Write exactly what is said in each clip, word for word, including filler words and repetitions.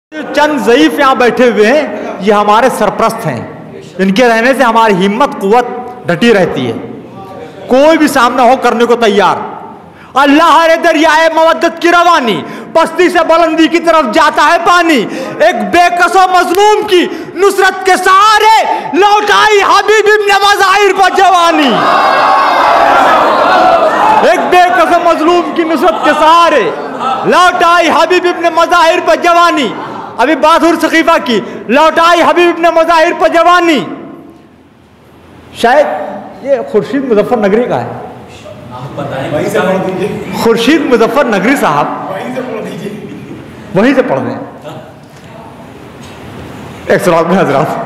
चंद ज़ईफ यहाँ बैठे हुए हैं, ये हमारे सरप्रस्त हैं। इनके रहने से हमारी हिम्मत कुव्वत डटी रहती है। कोई भी सामना हो करने को तैयार। अल्लाह रे दरियाए मवद्दत की रवानी, पस्ती से बुलंदी की तरफ जाता है पानी। एक बेकसो मजलूम की नुसरत के सहारे लौटाई हबीब इब्न मज़ाहिर पर जवानी। एक बेकसो मजलूम की नुसरत के सहारे लौटाई हबीब इब्न मज़ाहिर पर जवानी। अभी बहादुर सकीफा की लौटाई हबीब इब्न मज़ाहिर पर जवानी। शायद ये खुर्शीद मुजफ्फर नगरी का है। खुर्शीद मुजफ्फर नगरी साहब वहीं से पढ़ दें। एक सवाल में हजरात,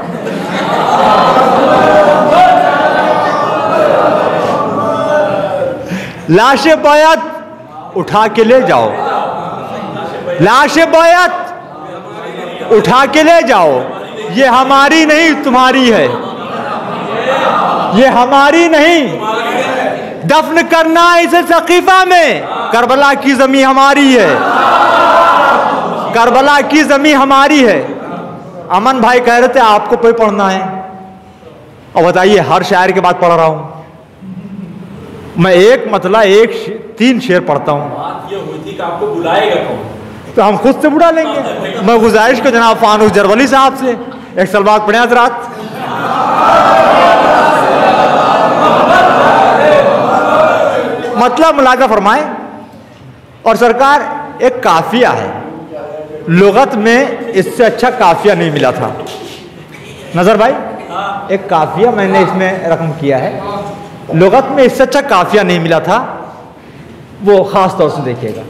लाशे बैत उठा के ले जाओ, लाशे बैत उठा के ले जाओ। ये हमारी नहीं तुम्हारी है, ये हमारी नहीं। दफन करना इसे सकीफा में, करबला की जमीन हमारी है, करबला की जमीन हमारी है। अमन भाई कह रहे थे आपको कोई पढ़ना है, और बताइए हर शायर के बाद पढ़ रहा हूं मैं। एक मतलब एक शे, तीन शेर पढ़ता हूं। बात ये हुई थी कि आपको बुलाएगा कौन, तो हम खुद से बुला लेंगे। मैं गुजारिश को जनाब फानूस जरवली साहब से एक सलवात पढ़े हजरात। मतलब मुलाजा फरमाए। और सरकार एक काफिया है, लुगत में इससे अच्छा काफिया नहीं मिला था। नजर भाई एक काफिया मैंने इसमें रकम किया है, लुगत में इससे अच्छा काफिया नहीं मिला था। वो खास तौर से देखिएगा।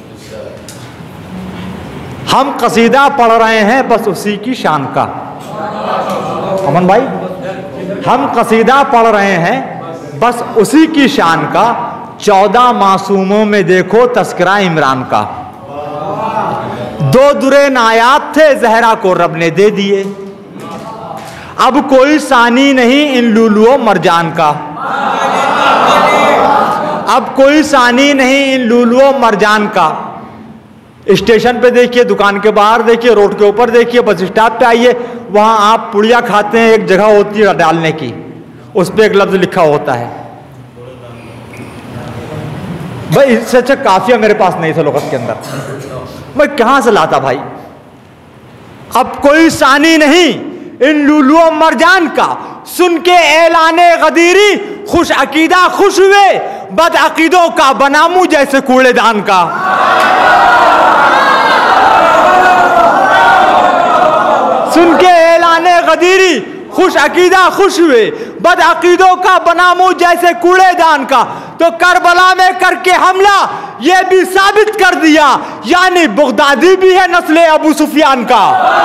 हम कसीदा पढ़ रहे हैं बस उसी की शान का। अमन भाई हम कसीदा पढ़ रहे हैं बस उसी की शान का। चौदह मासूमों में देखो तस्करा इमरान का। दो दुरे नायाब थे जहरा को रब ने दे दिए, अब कोई सानी नहीं इन लुलुओं मरजान का। अब कोई सानी नहीं इन लुलुओं मरजान का। स्टेशन पे देखिए, दुकान के बाहर देखिए, रोड के ऊपर देखिए, बस स्टॉप पे आइए, वहां आप पुड़िया खाते हैं, एक जगह होती है डालने की, उस पर एक लफ्ज लिखा होता है। भाई इससे अच्छा काफिया मेरे पास नहीं था लुगत के अंदर, मैं कहां से लाता भाई। अब कोई सानी नहीं इन लुलुओं मरजान का, सुन के ऐलाने गदीरी खुश अकीदा खुश हुए, बद अकीदों का बनामू जैसे कूड़ेदान का। सुन के ऐलाने गदीरी खुश अकीदा खुश हुए, बद अकीदों का बनामू जैसे कूड़ेदान का। तो करबला में करके हमला ये भी साबित कर दिया, यानी बगदादी भी है नस्ले अबू सुफियान का,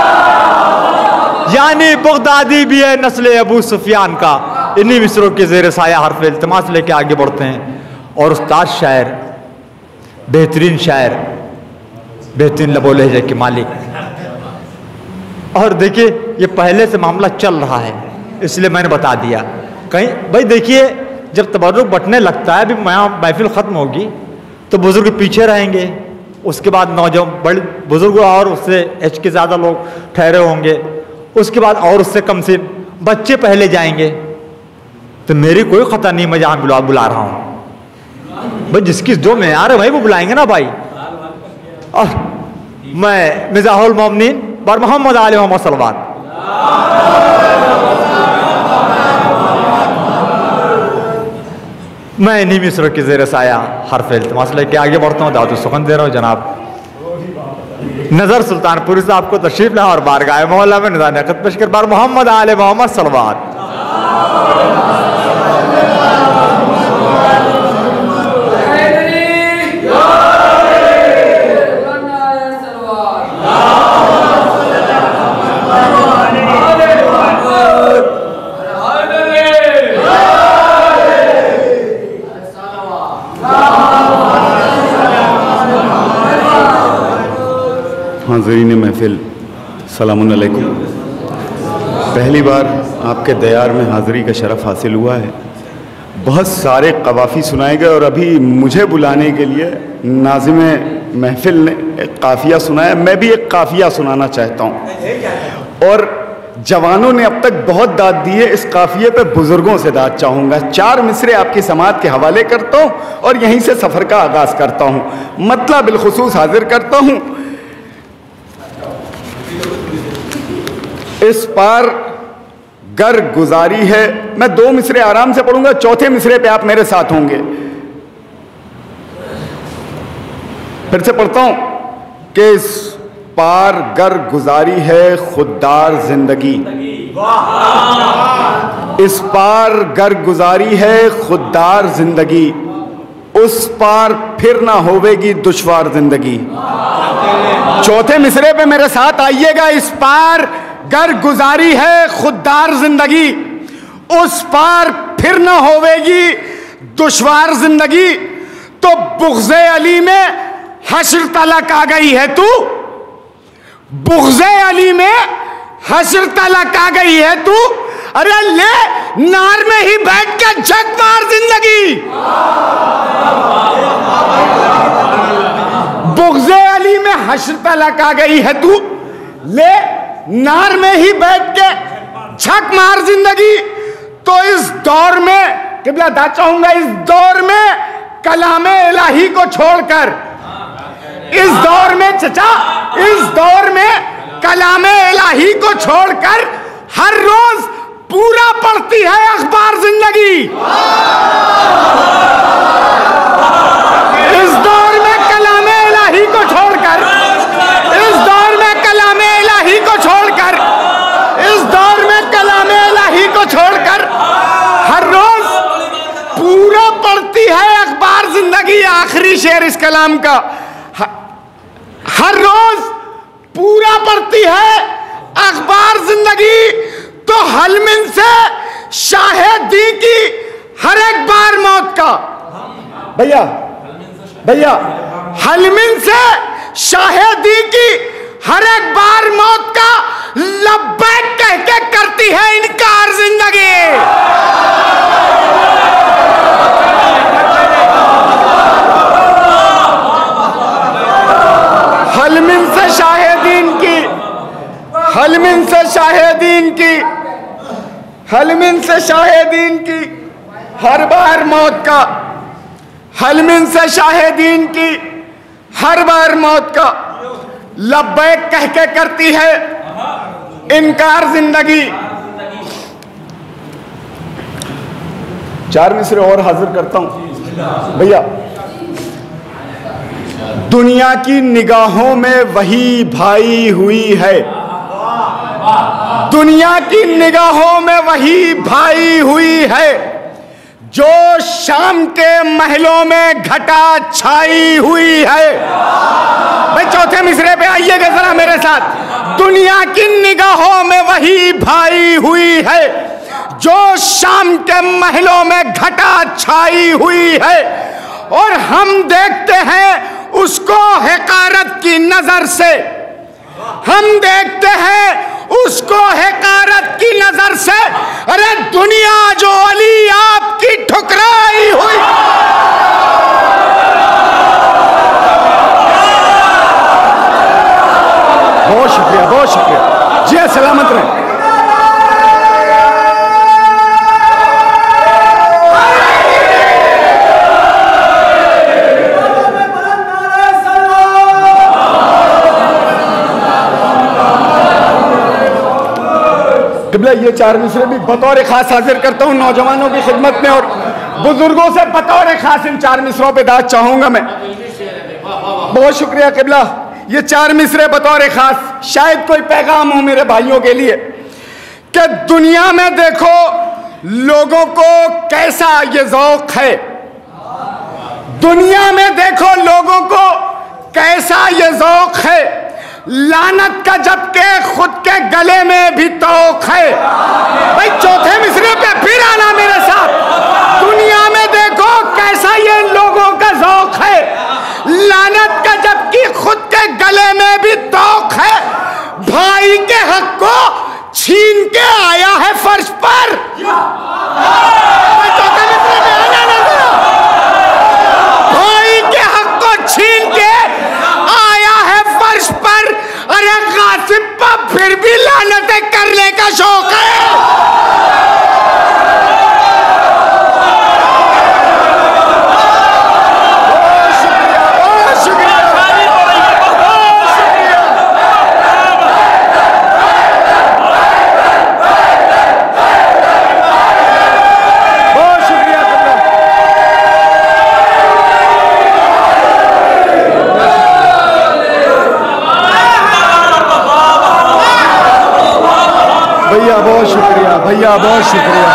यानी बगदादी भी है नस्ले अबू सुफियान का। इन्हीं मिसरों के जेर साया हर्फ इल्तिमास लेके आगे बढ़ते हैं। और उस्ताद शायर, बेहतरीन शायर, बेहतरीन लबो लहजे के मालिक। और देखिए ये पहले से मामला चल रहा है, इसलिए मैंने बता दिया। कहीं भाई देखिए जब तबर्रुक बटने लगता है, अभी महफिल ख़त्म होगी तो बुजुर्ग पीछे रहेंगे, उसके बाद नौजवान बड़े बुजुर्ग और उससे एच के ज़्यादा लोग ठहरे होंगे, उसके बाद और उससे कम से बच्चे पहले जाएंगे। तो मेरी कोई ख़ता नहीं, मैं जहाँ बुला बुला रहा हूँ भाई, जिसकी जो मेयार है भाई वो बुलाएंगे ना भाई। और मैं मिज़ाहुल मोमिनीन बर मोहम्मद आले मोहम्मद सल्लल्लाहु। मैं इन्हीं मिसरों के ज़ेर साया हर्फ इल्तिमास लेके आगे बढ़ता हूँ, दावत सुखन दे रहा हूँ। जनाब नज़र सुल्तानपुरी साहब को तशरीफ ला और बारगाह मौला में निज़ान अक़द पेश कर बार मोहम्मद आले मोहम्मद सल्लल्लाहु। हाज़रीन महफिल सलामुन अलैकुम। पहली बार आपके दयार में हाज़री का शरफ़ हासिल हुआ है। बहुत सारे कवाफ़ी सुनाए गए और अभी मुझे बुलाने के लिए नाज़िम महफिल ने एक काफिया सुनाया, मैं भी एक काफिया सुनाना चाहता हूँ। और जवानों ने अब तक बहुत दाद दी है, इस काफिये पे बुजुर्गों से दाद चाहूँगा। चार मिसरे आपकी समात के हवाले करता हूँ और यहीं से सफ़र का आगाज़ करता हूँ। मतला बिलखुसूस हाजिर करता हूँ। इस पार गर गुजारी है, मैं दो मिसरे आराम से पढ़ूंगा, चौथे मिसरे पे आप मेरे साथ होंगे। फिर से पढ़ता हूं कि इस पार गर गुजारी है खुददार जिंदगी, इस पार गर गुजारी है खुददार जिंदगी, उस पार फिर ना होवेगी दुश्वार जिंदगी। चौथे मिसरे पे मेरे साथ आइएगा। इस पार गर गुजारी है खुददार जिंदगी, उस पार फिर ना होवेगी दुश्वार जिंदगी, तो बुग़्ज़े अली में हश्र तलक आ गई है तू, बुग़्ज़े अली में हश्र तलक आ गई है तू। अरे ले नार में ही बैठ के झक मार जिंदगी। बुग़्ज़े अली में हश्र तलक आ गई है तू, ले नार में ही बैठ के झक मार जिंदगी। तो इस दौर में किबला दा चाहूंगा, इस दौर में कलामे इलाही को छोड़कर, इस दौर में चचा, इस दौर में कलामे इलाही को छोड़कर हर रोज पूरा पढ़ती है अखबार जिंदगी। इस दौर में कलामे इलाही को छोड़कर, इस दौर में कलामे इलाही को छोड़कर, इस दौर में कलामे इलाही को छोड़कर हर रोज पूरा पढ़ती है अखबार जिंदगी। आखिरी शेर इस कलाम का, हर रोज पूरा पढ़ती है अखबार जिंदगी, तो हलमिन से शाहिदी की हर एक बार मौत का, भैया भैया हलमिन से शाहिदी की हर एक बार मौत का लब्बैक कह के करती है इनकार जिंदगी। हलमिन से शाहिदीन की, हलमिन से शाहिदीन की, हलमिन से शाहिदीन की हर बार मौत का, हलमिन से शाहिदीन की हर बार मौत का लब्बैक कह के करती है इनकार जिंदगी। चार मिसरे और हाजिर करता हूं भैया। दुनिया की निगाहों में वही भाई हुई है, दुनिया की निगाहों में वही भाई हुई है, जो शाम के महलों में घटा छाई हुई है। भाई चौथे मिसरे पे आइएगा जरा मेरे साथ। दुनिया की निगाहों में वही भाई हुई है, जो शाम के महलों में घटा छाई हुई है, और हम देखते हैं उसको हकारत की नजर से, हम देखते हैं उसको हकारत की नजर से। अरे दुनिया जो अली आपकी ठुकराई हुई, बहुत शुक्रिया बहुत शुक्रिया जी, सलामत रहे। ये चार मिसरे भी बतौर खास हाजिर करता हूं नौजवानों की खिदमत में, और बुजुर्गों से बतौर खास इन चार मिसरों पे दाद चाहूंगा मैं। बहुत शुक्रिया किबला। ये चार मिसरे बतौर खास, शायद कोई पैगाम हो मेरे भाइयों के लिए कि दुनिया में देखो लोगों को कैसा ये ज़ौक़ है, दुनिया में देखो लोगों को कैसा ये ज़ौक़ है, लानत का जबकि खुद के गले में भी तौक है। भाई चौथे मिसरे पे फिर आना मेरे साथ। दुनिया में देखो कैसा ये लोगों का ज़ौक़ है, लानत का जबकि खुद के गले में भी तौक है, भाई के हक को छीन के आया है फर्श पर। चौथे मिसरे पे आना ना, भाई के हक को छीन के फिर भी लानतें करने का शौक है। भैया बहुत शुक्रिया, भैया बहुत शुक्रिया।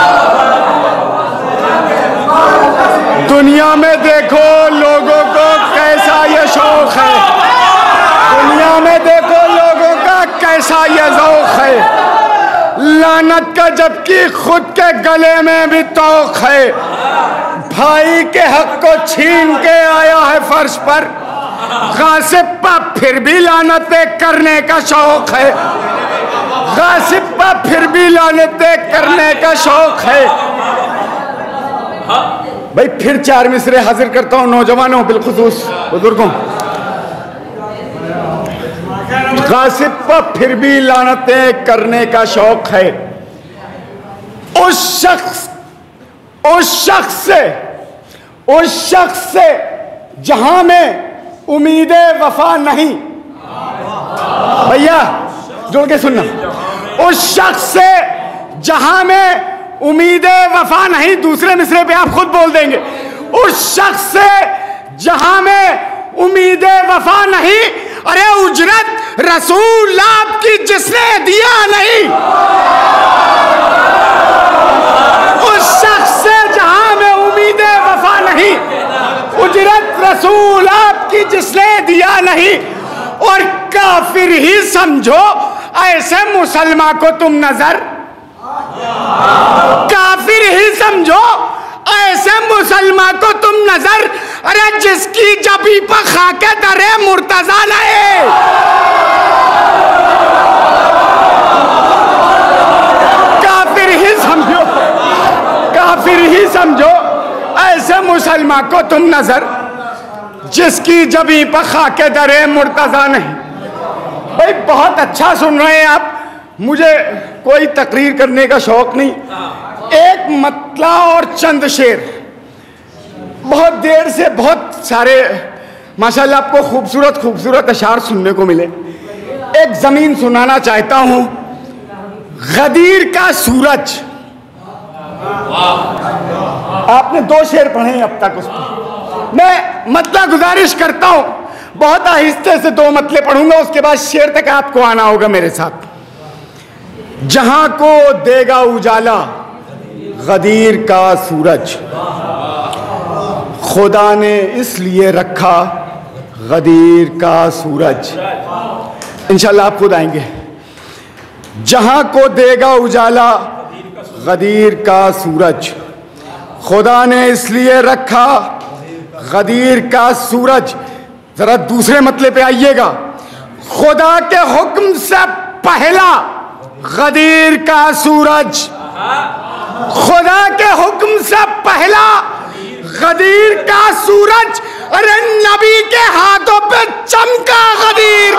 दुनिया में देखो लोगों को कैसा ये शौक है, दुनिया में देखो लोगों का कैसा ये ज़ौक़ है। लानत का जबकि खुद के गले में भी तौक है। भाई के हक को छीन के आया है फर्श पर, गासिब पर फिर भी लानतें करने का शौक है। गासिब पर फिर भी लानतें करने का शौक है। भाई फिर चार मिसरे हाजिर करता हूं नौजवानों, बिलखुसूस बुजुर्गों। गासिब पर फिर भी लानतें करने का शौक है। उस शख्स उस शख्स से उस शख्स से जहां में उम्मीदें वफा नहीं, भैया जोड़ के सुनना, उस शख्स से जहां में उम्मीदें वफा नहीं, दूसरे मिसरे पे आप खुद बोल देंगे, उस शख्स से जहां में उम्मीदें वफा नहीं, अरे उजरत रसूल आपकी जिसने दिया नहीं। उस शख्स से जहां में उम्मीदें वफा नहीं, उजरत रसूल आपकी जिसने दिया नहीं। और काफिर ही समझो ऐसे मुसलमान को तुम नजर, काफिर ही समझो ऐसे मुसलमान को तुम नजर, अरे जिसकी जबी पर खाके दरे मुर्तजा नहीं। काफिर ही समझो काफिर ही समझो ऐसे मुसलमान को तुम नजर, जिसकी जबी पर खाके दरे मुर्तजा नहीं। भाई बहुत अच्छा सुन रहे हैं आप, मुझे कोई तकरीर करने का शौक नहीं। एक मतला और चंद शेर, बहुत देर से बहुत सारे माशाल्लाह आपको खूबसूरत खूबसूरत अशार सुनने को मिले। एक जमीन सुनाना चाहता हूं, गदीर का सूरज। आपने दो शेर पढ़े हैं अब तक, उस पर मैं मतला गुजारिश करता हूं, बहुत आहिस्ते से दो मतले पढ़ूंगा, उसके बाद शेर तक आपको आना होगा मेरे साथ। जहां को देगा उजाला गदीर का सूरज, खुदा ने इसलिए रखा गदीर का सूरज। इंशाल्लाह आप खुद आएंगे। जहां को देगा उजाला गदीर का सूरज, खुदा ने इसलिए रखा गदीर का सूरज। जरा दूसरे मतले पे आइएगा। खुदा के हुक्म से पहला गदीर का सूरज, खुदा के हुक्म से पहला गदीर का सूरज, अरे नबी के हाथों पे चमका गदीर।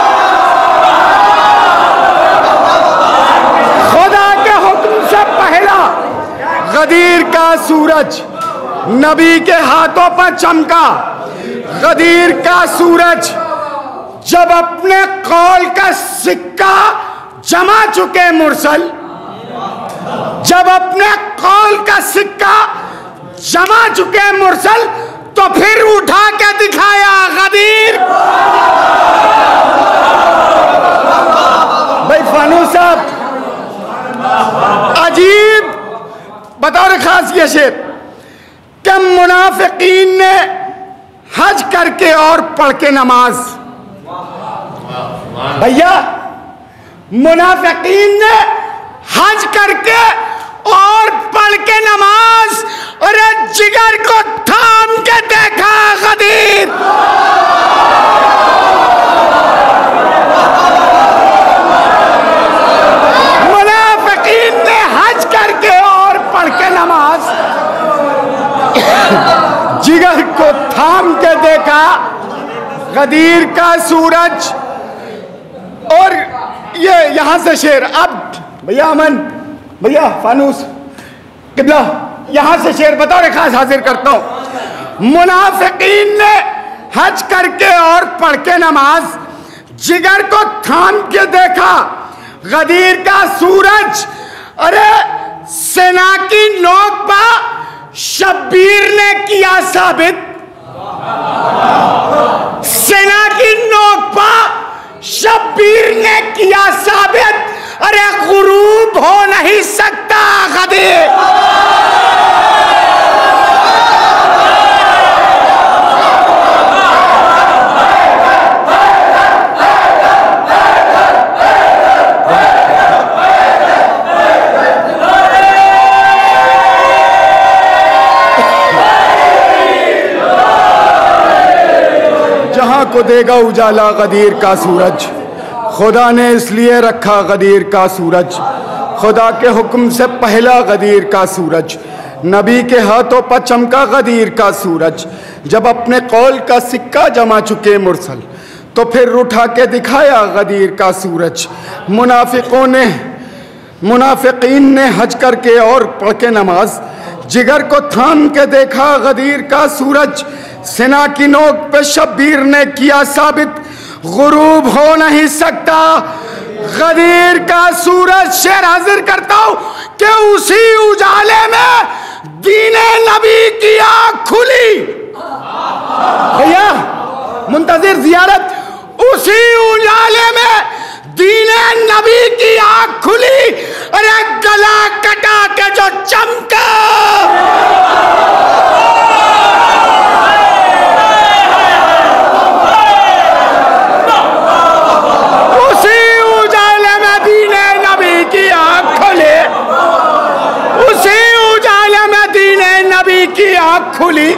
खुदा के हुक्म से पहला गदीर का सूरज, नबी के हाथों पर चमका गदीर का सूरज। जब अपने कौल का सिक्का जमा चुके मुरसल, जब अपने कौल का सिक्का जमा चुके मुरसल, तो फिर उठा के दिखाया गदीर। भाई फानू साहब, अजीब बतौर खास ये शेर कि मुनाफिकीन ने हज करके और पढ़ के नमाज, भैया मुनाफिकीन ने हज करके और पढ़ के नमाज, और जिगर को थाम के देखा गदीर। मुनाफिकीन ने हज करके और पढ़ के नमाज, जिगर को थाम के देखा गदीर का सूरज। और ये यहां से शेर। अब भैया अमन, भैया फानूस, किबला, यहां से शेर बतौर खास हाजिर करता हूं। मुनाफिकीन ने हज करके और पढ़ के नमाज, जिगर को थाम के देखा गदीर का सूरज। अरे सेना की नोक पर शब्बीर ने किया साबित, सेना की नोक पर शब्बीर ने किया साबित। अरे गुरूब हो नहीं सकता गदीर। जहां को देगा उजाला गदीर का सूरज, खुदा ने इसलिए रखा गदीर का सूरज। खुदा के हुक्म से पहला गदीर का सूरज, नबी के हाथों पर चमका गदीर का सूरज। जब अपने कौल का सिक्का जमा चुके मुरसल, तो फिर उठा के दिखाया गदीर का सूरज। मुनाफिकों ने मुनाफिकीन ने हज करके और पढ़ के नमाज, जिगर को थाम के देखा गदीर का सूरज। सेना की नोक पे शब्बीर ने किया साबित, गुरूब हो नहीं सकता गदीर का सूरज। शेर हाजिर करता हूं कि उसी उजाले में दीने नबी की आंख खुली। भैया मुंतजिर जियारत, उसी उजाले में दीने नबी की आंख खुली। अरे गला कटा के जो चमका, उसी उजाले में दीने नबी की आंख खुली, उसी उजाले में दीने नबी की आंख खुली।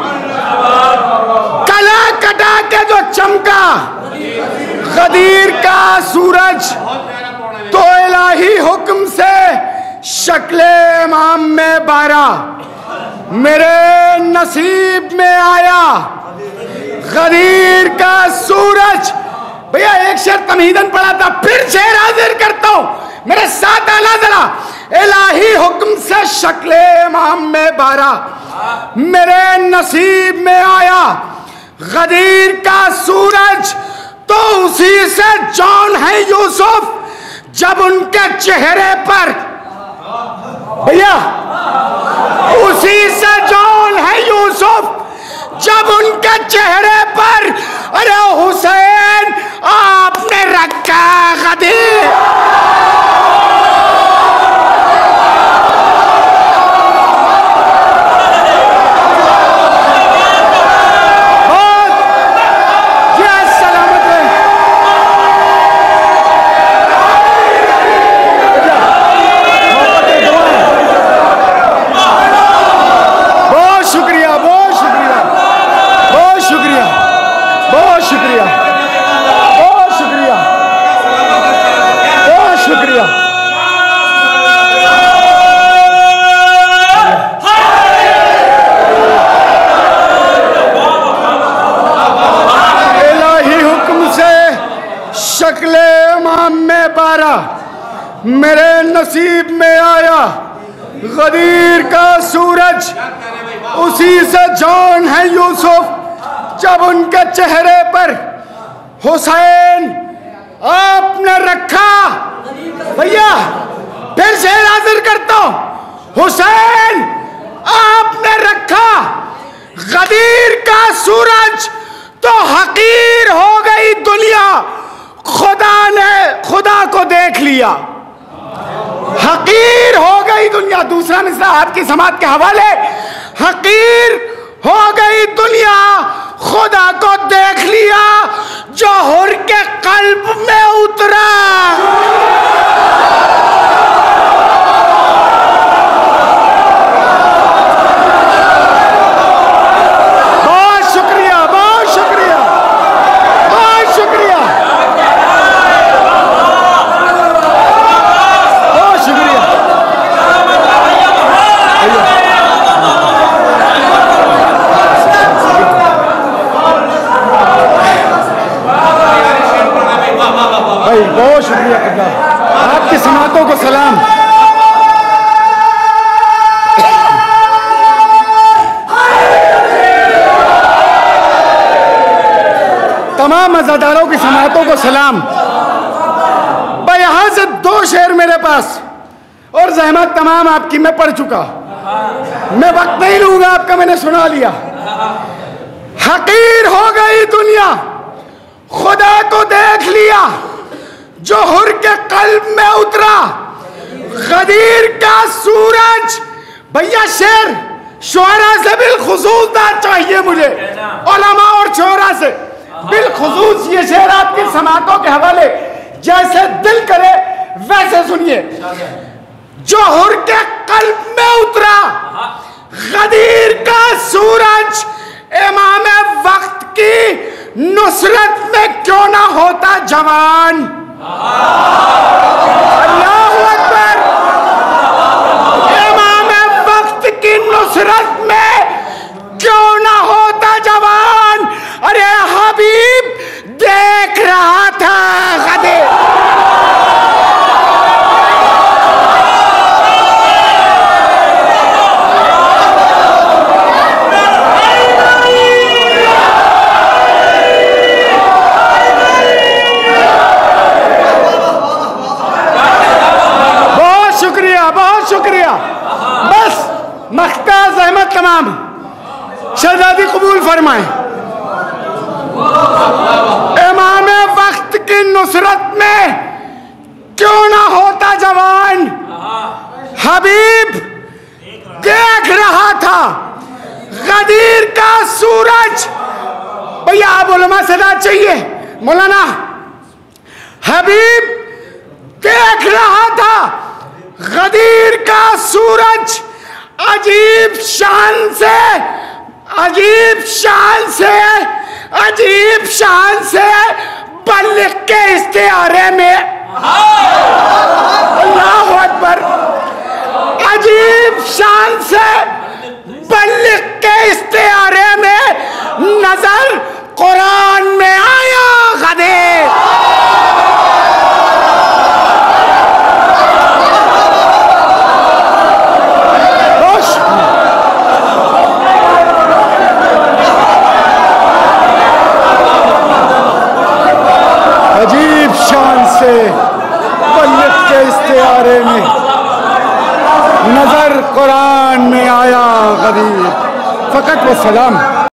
गला कटा के जो चमका गदीर का सूरज, तो इलाही हुक्म से शक्ले इमाम में बारा मेरे नसीब में आया गदीर का सूरज। भैया एक शेर तमहीदन पढ़ा था, फिर शेर हाजिर करता हूं, मेरे साथ आना जरा। इलाही हुक्म से शक्ले इमाम में बारा मेरे नसीब में आया गदीर का सूरज। तो उसी से जौन है यूसुफ, जब उनके चेहरे पर, भैया उसी से जौन है यूसुफ, जब उनके चेहरे पर अरे हुसैन आपने रखा गदीर। मेरे नसीब में आया गदीर का सूरज। उसी से जौन है यूसुफ, जब उनके चेहरे पर हुसैन आपने रखा। भैया फिर से हाजिर करता हूं, हुसैन आपने रखा गदीर का सूरज। तो हकीर हो गई दुनिया, खुदा ने खुदा को देख लिया। हकीर हो गई दुनिया, दूसरा मिसरा हाथ की समात के हवाले, हकीर हो गई दुनिया, खुदा को देख लिया जो हुर के कल्ब में उतरा। बहुत शुक्रिया, बहुत शुक्रिया, बहुत शुक्रिया, बहुत शुक्रिया। भाई बहुत शुक्रिया। सलाम। तमाम मज़ादारों की समातों को सलाम। भाई यहां से दो शेर मेरे पास, और जहमत तमाम आपकी मैं पढ़ चुका, मैं वक्त नहीं लूंगा आपका, मैंने सुना लिया। हकीर हो गई दुनिया, खुदा को देख लिया, जो हुर के कल्ब में उतरा, गदीर का सूरज। भैया शेर शोरा से बिलखुसूस दाद चाहिए मुझे, उलमा और शोरा से बिलखुसूस ये शेर आपकी समातों के हवाले, जैसे दिल करे वैसे सुनिए। जो हुर के कल्ब में उतरा, गदीर का सूरज, इमाम वक्त की नुसरत में क्यों ना होता जवान। अल्लाहु अकबर। इमाम वक्त की नुसरत में क्यों ना होता जवान। अरे हबीब देख रहा था गदीर। शुक्रिया। बस मख्ता ज़हमत तमाम, शहजादी कबूल फरमाए। इमाम वक्त की नुसरत में क्यों ना होता जवान। हबीब देख रहा था गदीर का सूरज। भैया आप उलमा से दाद चाहिए मौलाना। हबीब देख रहा था गदीर का सूरज, अजीब शान से, अजीब शान से, अजीब शान से बल्लिग के इस्तिआरे में। अल्लाहु अकबर। अजीब शान से बल्लिग के इस्तिआरे में नजर कुरान में आया गदीर। अजीब शान से बल्लिग के इस्तिआरे में नजर कुरान में आया गदीर। फकत व सलाम।